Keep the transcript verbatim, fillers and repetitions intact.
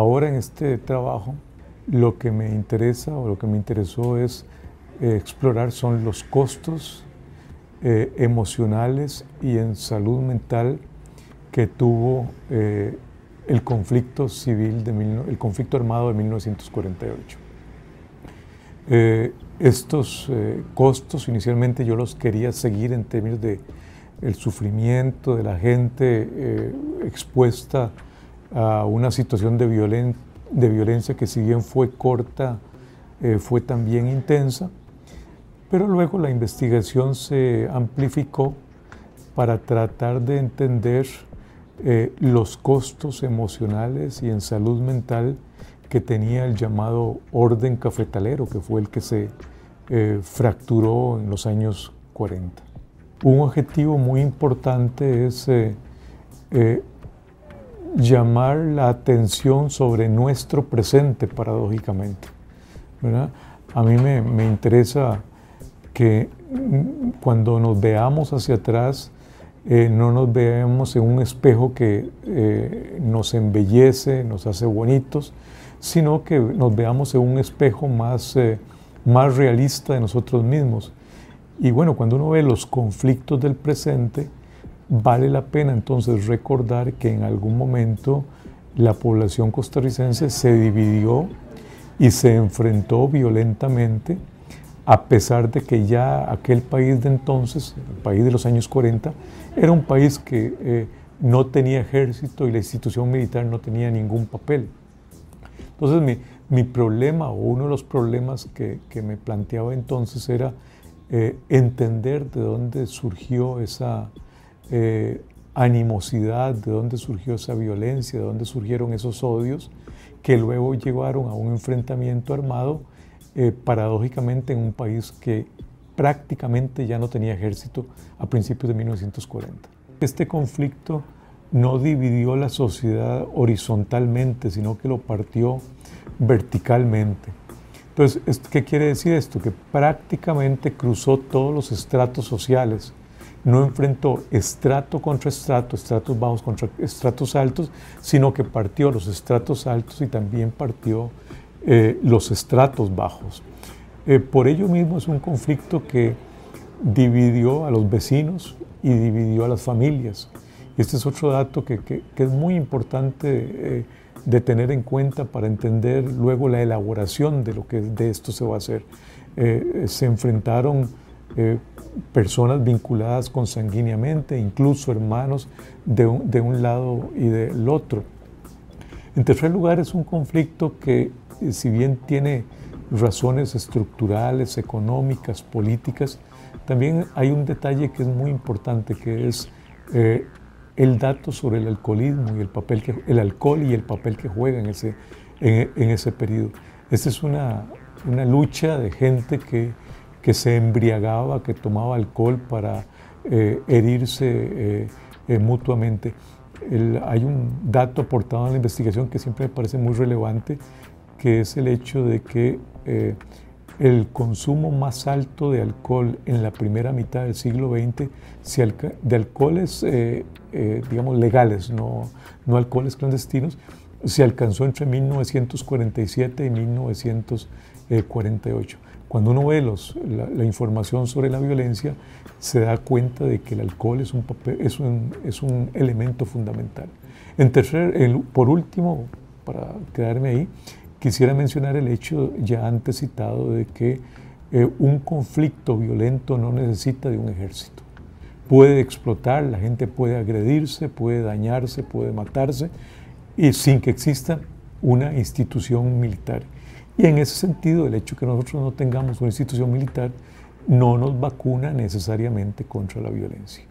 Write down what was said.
ahora en este trabajo lo que me interesa o lo que me interesó es eh, explorar son los costos eh, emocionales y en salud mental que tuvo eh, el conflicto civil, de mil, el conflicto armado de mil novecientos cuarenta y ocho. Eh, estos eh, costos inicialmente yo los quería seguir en términos de el sufrimiento de la gente eh, expuesta a una situación de, violen de violencia que si bien fue corta, eh, fue también intensa, pero luego la investigación se amplificó para tratar de entender eh, los costos emocionales y en salud mental que tenía el llamado orden cafetalero, que fue el que se eh, fracturó en los años cuarenta. Un objetivo muy importante es eh, eh, llamar la atención sobre nuestro presente, paradójicamente, ¿verdad? A mí me, me interesa que cuando nos veamos hacia atrás, eh, no nos veamos en un espejo que eh, nos embellece, nos hace bonitos, sino que nos veamos en un espejo más, eh, más realista de nosotros mismos. Y bueno, cuando uno ve los conflictos del presente, vale la pena entonces recordar que en algún momento la población costarricense se dividió y se enfrentó violentamente, a pesar de que ya aquel país de entonces, el país de los años cuarenta, era un país que eh, no tenía ejército y la institución militar no tenía ningún papel. Entonces mi, mi problema, o uno de los problemas que, que me planteaba entonces era Eh, entender de dónde surgió esa eh, animosidad, de dónde surgió esa violencia, de dónde surgieron esos odios que luego llevaron a un enfrentamiento armado, eh, paradójicamente en un país que prácticamente ya no tenía ejército a principios de mil novecientos cuarenta. Este conflicto no dividió la sociedad horizontalmente, sino que lo partió verticalmente. Entonces, ¿qué quiere decir esto? Que prácticamente cruzó todos los estratos sociales, no enfrentó estrato contra estrato, estratos bajos contra estratos altos, sino que partió los estratos altos y también partió eh, los estratos bajos. Eh, por ello mismo es un conflicto que dividió a los vecinos y dividió a las familias. Y este es otro dato que, que, que es muy importante eh, de tener en cuenta para entender luego la elaboración de lo que de esto se va a hacer. Eh, se enfrentaron eh, personas vinculadas consanguíneamente, incluso hermanos de un, de un lado y del otro. En tercer lugar, es un conflicto que, si bien tiene razones estructurales, económicas, políticas, también hay un detalle que es muy importante, que es eh, el dato sobre el alcoholismo y el papel que el alcohol y el papel que juega en ese, en, en ese periodo. Esta es una, una lucha de gente que, que se embriagaba, que tomaba alcohol para eh, herirse eh, eh, mutuamente. El, hay un dato aportado en la investigación que siempre me parece muy relevante, que es el hecho de que eh, el consumo más alto de alcohol en la primera mitad del siglo veinte, de alcoholes, eh, eh, digamos, legales, no, no alcoholes clandestinos, se alcanzó entre mil novecientos cuarenta y siete y mil novecientos cuarenta y ocho. Cuando uno ve los, la, la información sobre la violencia, se da cuenta de que el alcohol es un, papel, es un, es un elemento fundamental. En tercer, el, por último, para quedarme ahí, quisiera mencionar el hecho ya antes citado de que eh, un conflicto violento no necesita de un ejército. Puede explotar, la gente puede agredirse, puede dañarse, puede matarse, y sin que exista una institución militar. Y en ese sentido, el hecho que nosotros no tengamos una institución militar no nos vacuna necesariamente contra la violencia.